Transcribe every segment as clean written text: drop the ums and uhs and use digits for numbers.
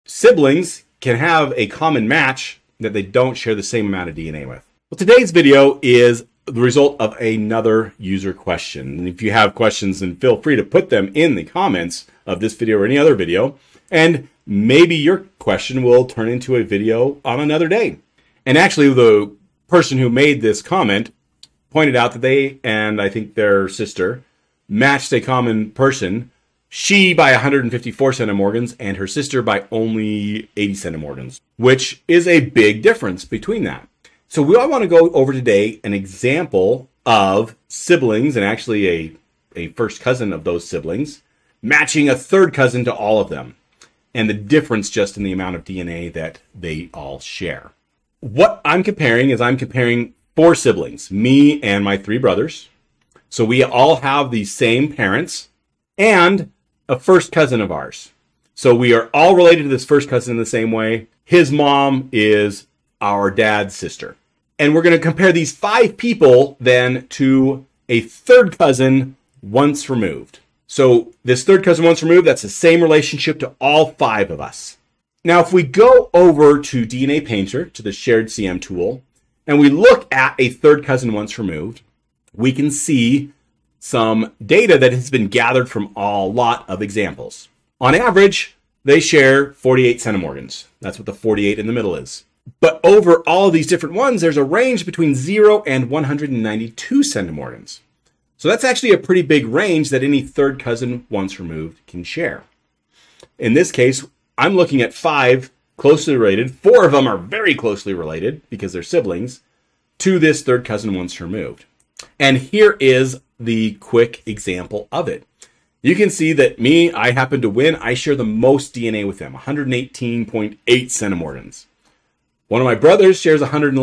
siblings can have a common match that they don't share the same amount of DNA with. Well, today's video is the result of another user question. And if you have questions, then feel free to put them in the comments of this video or any other video. And maybe your question will turn into a video on another day. And actually, the person who made this comment pointed out that they, and I think their sister, matched a common person. She by 154 centimorgans and her sister by only 80 centimorgans, which is a big difference between that. So we all want to go over today an example of siblings, and actually a first cousin of those siblings, matching a third cousin to all of them, and the difference just in the amount of DNA that they all share. What I'm comparing is I'm comparing four siblings, me and my three brothers. So we all have the same parents and a first cousin of ours. So we are all related to this first cousin in the same way. His mom is our dad's sister. And we're going to compare these five people then to a third cousin once removed. So this third cousin once removed, that's the same relationship to all five of us. Now, if we go over to DNA Painter, to the shared CM tool, and we look at a third cousin once removed, we can see some data that has been gathered from a lot of examples. On average, they share 48 centimorgans. That's what the 48 in the middle is. But over all of these different ones, there's a range between 0 and 192 centimorgans. So that's actually a pretty big range that any third cousin once removed can share. In this case, I'm looking at five closely related. Four of them are very closely related because they're siblings to this third cousin once removed. And here is the quick example of it. You can see that me, I happen to win. I share the most DNA with them, 118.8 centimorgans. One of my brothers shares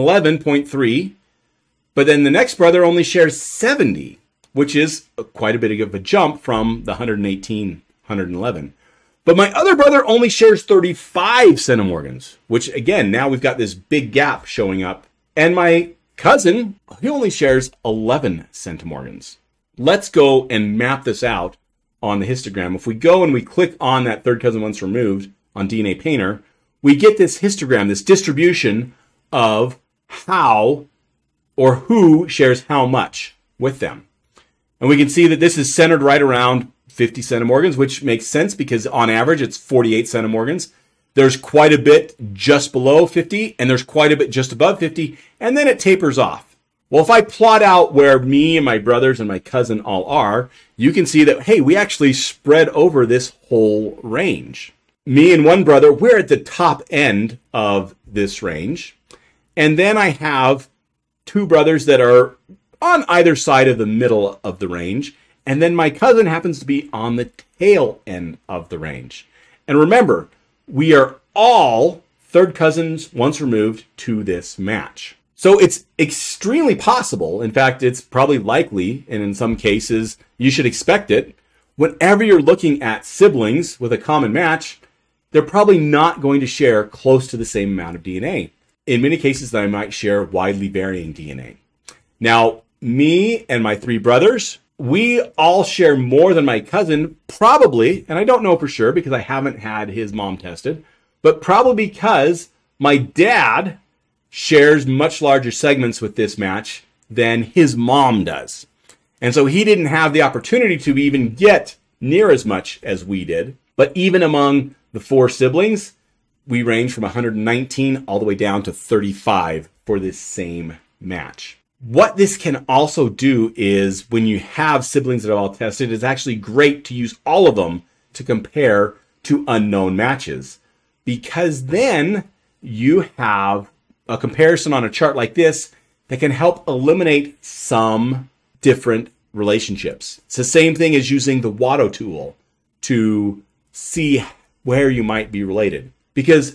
111.3, but then the next brother only shares 70, which is quite a bit of a jump from the 118, 111. But my other brother only shares 35 centimorgans, which again, now we've got this big gap showing up. And my cousin, he only shares 11 centimorgans. Let's go and map this out on the histogram. If we go and we click on that third cousin once removed on DNA Painter, we get this histogram, this distribution of how or who shares how much with them. And we can see that this is centered right around 50 centimorgans, which makes sense because on average it's 48 centimorgans. There's quite a bit just below 50, and there's quite a bit just above 50, and then it tapers off. Well, if I plot out where me and my brothers and my cousin all are, you can see that, hey, we actually spread over this whole range. Me and one brother, we're at the top end of this range. And then I have two brothers that are on either side of the middle of the range. And then my cousin happens to be on the tail end of the range. And remember, we are all third cousins once removed to this match. So it's extremely possible, in fact, it's probably likely, and in some cases, you should expect it, whenever you're looking at siblings with a common match, they're probably not going to share close to the same amount of DNA. In many cases, they might share widely varying DNA. Now, me and my three brothers, we all share more than my cousin, probably, and I don't know for sure because I haven't had his mom tested, but probably because my dad shares much larger segments with this match than his mom does. And so he didn't have the opportunity to even get near as much as we did. But even among the four siblings, we range from 119 all the way down to 35 for this same match. What this can also do is when you have siblings that are all tested, it's actually great to use all of them to compare to unknown matches, because then you have a comparison on a chart like this that can help eliminate some different relationships. It's the same thing as using the Watto tool to see where you might be related. Because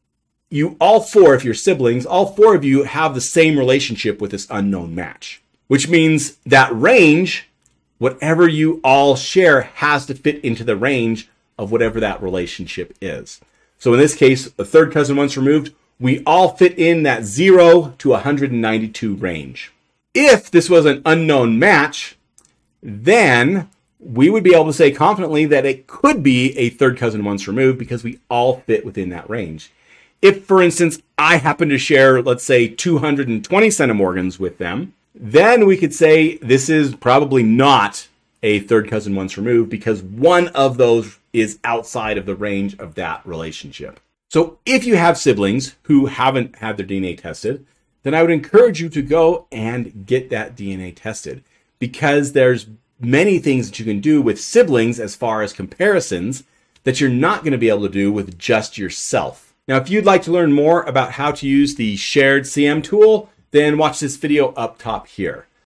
you all four, if you're siblings, all four of you have the same relationship with this unknown match. Which means that range, whatever you all share, has to fit into the range of whatever that relationship is. So in this case, a third cousin once removed, we all fit in that 0 to 192 range. If this was an unknown match, then we would be able to say confidently that it could be a third cousin once removed because we all fit within that range. If, for instance, I happen to share, let's say, 220 centimorgans with them, then we could say this is probably not a third cousin once removed because one of those is outside of the range of that relationship. So if you have siblings who haven't had their DNA tested, then I would encourage you to go and get that DNA tested because there's many things that you can do with siblings as far as comparisons that you're not going to be able to do with just yourself. Now, if you'd like to learn more about how to use the shared CM tool, then watch this video up top here.